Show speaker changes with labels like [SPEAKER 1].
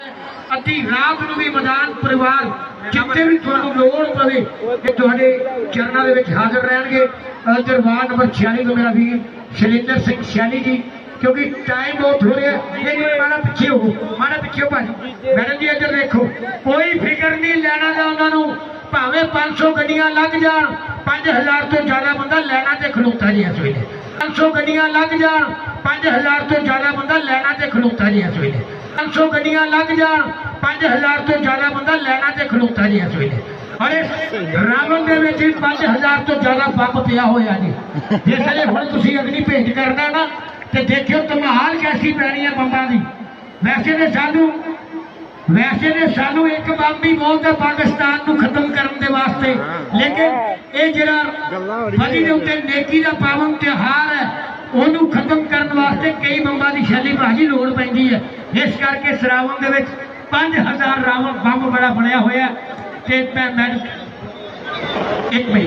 [SPEAKER 1] अद्धी रात नूं भी मैदान परिवार जिथे भी तुहानूं लोड़ पवे तुहाडे चरणों दे विच हाज़र रहणगे। दरबार नंबर 46 तो मेरा वीर शैलेंद्र सिंह सैनी जी, क्योंकि टाइम बहुत हो रहा है। माड़ा पिछे हो, माड़ा पिछे हो भाजी। मैडम जी इधर देखो, कोई फिक्र नहीं लैना दा उन्होंने, भावें 500 गड्डियां लग जान, 5000 तो ज्यादा बंदा लैना ते खलोता जी इस वेले। 500 गड्डियां लग जान, 5000 तो ज्यादा बंदा लैना ते खलोता जी इस वेले। 500 गड्डियां लग जान, 5000 तो ज्यादा बंदा लैना ते खलोता जी इस वेले। और रावण दे विच 5000 तो ज्यादा बंब पिया होया जी। जिसले हुण तुसीं अग्नि भेंट करना ना ते देखियो धमाल कैसी पैनी है बंबां दी। वैसे तो सानू एक बंब ही बहुत है पाकिस्तान को खत्म करने दे वास्ते, लेकिन ये जिहड़ा बली दे उत्ते नेकी दा पावन त्योहार है उन्होंने खत्म करने वास्ते कई बंबां दी शैली भाजी लोड़ पैंदी है। इस करके सरावण दे विच 5000 रावण बंब बड़ा बनया होया। एक मिनट